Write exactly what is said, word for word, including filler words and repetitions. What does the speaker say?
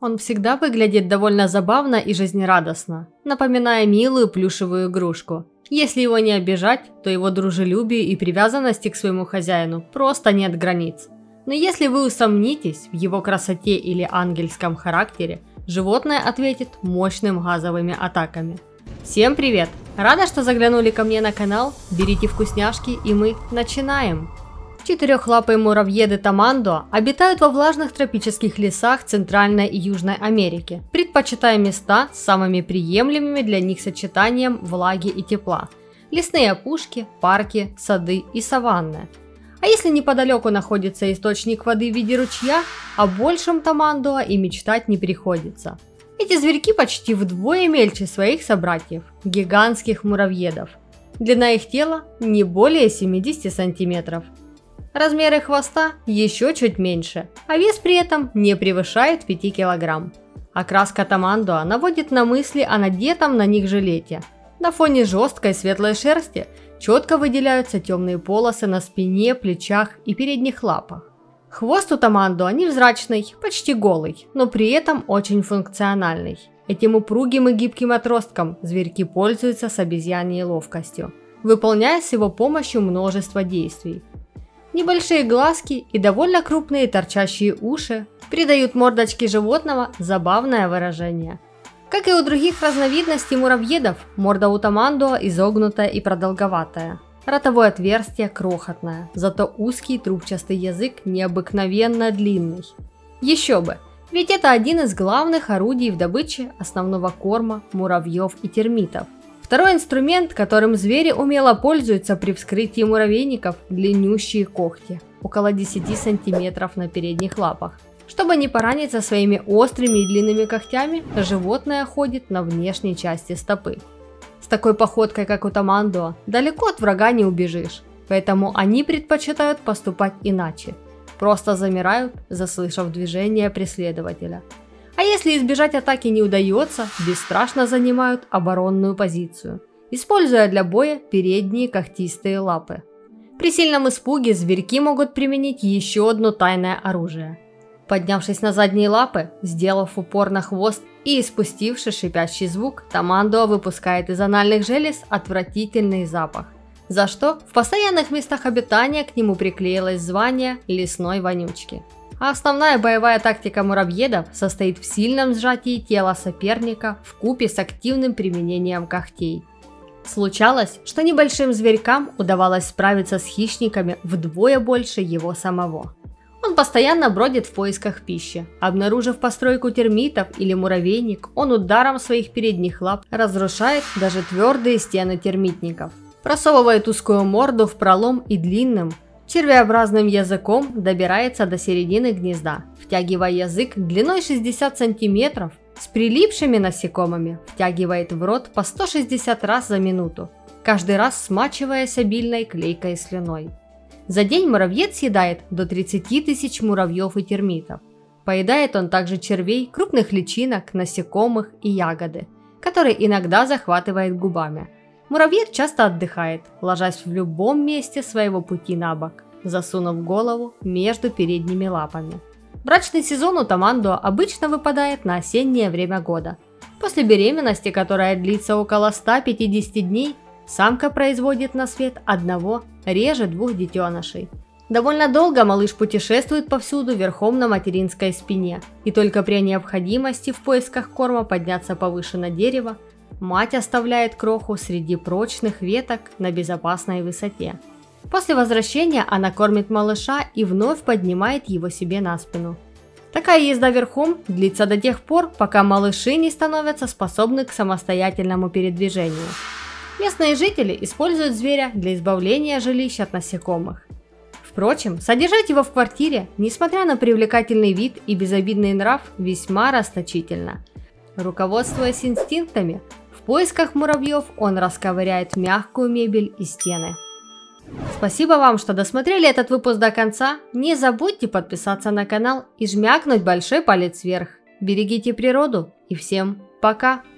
Он всегда выглядит довольно забавно и жизнерадостно, напоминая милую плюшевую игрушку. Если его не обижать, то его дружелюбию и привязанности к своему хозяину просто нет границ. Но если вы усомнитесь в его красоте или ангельском характере, животное ответит мощными газовыми атаками. Всем привет! Рада, что заглянули ко мне на канал, берите вкусняшки и мы начинаем! Четырехлапые муравьеды тамандуа обитают во влажных тропических лесах Центральной и Южной Америки, предпочитая места с самыми приемлемыми для них сочетанием влаги и тепла – лесные опушки, парки, сады и саванны. А если неподалеку находится источник воды в виде ручья, о большем тамандуа и мечтать не приходится. Эти зверьки почти вдвое мельче своих собратьев – гигантских муравьедов. Длина их тела не более семидесяти сантиметров. Размеры хвоста еще чуть меньше, а вес при этом не превышает пяти килограмм. Окраска тамандуа наводит на мысли о надетом на них жилете. На фоне жесткой светлой шерсти четко выделяются темные полосы на спине, плечах и передних лапах. Хвост у тамандуа невзрачный, почти голый, но при этом очень функциональный. Этим упругим и гибким отростком зверьки пользуются с обезьяньей ловкостью, выполняя с его помощью множество действий. Небольшие глазки и довольно крупные торчащие уши придают мордочке животного забавное выражение. Как и у других разновидностей муравьедов, морда у тамандуа изогнутая и продолговатая. Ротовое отверстие крохотное, зато узкий трубчатый язык необыкновенно длинный. Еще бы, ведь это один из главных орудий в добыче основного корма муравьев и термитов. Второй инструмент, которым звери умело пользуются при вскрытии муравейников – длиннющие когти, около десяти сантиметров на передних лапах. Чтобы не пораниться своими острыми и длинными когтями, животное ходит на внешней части стопы. С такой походкой, как у тамандуа, далеко от врага не убежишь, поэтому они предпочитают поступать иначе. Просто замирают, заслышав движение преследователя. А если избежать атаки не удается, бесстрашно занимают оборонную позицию, используя для боя передние когтистые лапы. При сильном испуге зверьки могут применить еще одно тайное оружие. Поднявшись на задние лапы, сделав упор на хвост и испустивший шипящий звук, тамандуа выпускает из анальных желез отвратительный запах, за что в постоянных местах обитания к нему приклеилось звание лесной вонючки. А основная боевая тактика муравьедов состоит в сильном сжатии тела соперника вкупе с активным применением когтей. Случалось, что небольшим зверькам удавалось справиться с хищниками вдвое больше его самого. Он постоянно бродит в поисках пищи. Обнаружив постройку термитов или муравейник, он ударом своих передних лап разрушает даже твердые стены термитников. Просовывает узкую морду в пролом и длинным, червеобразным языком добирается до середины гнезда, втягивая язык длиной шестьдесят сантиметров, с прилипшими насекомыми втягивает в рот по сто шестьдесят раз за минуту, каждый раз смачиваясь обильной клейкой слюной. За день муравьед съедает до тридцати тысяч муравьев и термитов. Поедает он также червей, крупных личинок, насекомых и ягоды, которые иногда захватывает губами. Муравьед часто отдыхает, ложась в любом месте своего пути на бок, засунув голову между передними лапами. Брачный сезон у тамандуа обычно выпадает на осеннее время года. После беременности, которая длится около ста пятидесяти дней, самка производит на свет одного, реже двух детенышей. Довольно долго малыш путешествует повсюду верхом на материнской спине, и только при необходимости в поисках корма подняться повыше на дерево, мать оставляет кроху среди прочных веток на безопасной высоте. После возвращения она кормит малыша и вновь поднимает его себе на спину. Такая езда верхом длится до тех пор, пока малыши не становятся способны к самостоятельному передвижению. Местные жители используют зверя для избавления жилища от насекомых. Впрочем, содержать его в квартире, несмотря на привлекательный вид и безобидный нрав, весьма расточительно. Руководствуясь инстинктами, в поисках муравьев он расковыряет мягкую мебель и стены. Спасибо вам, что досмотрели этот выпуск до конца. Не забудьте подписаться на канал и жмякнуть большой палец вверх. Берегите природу и всем пока!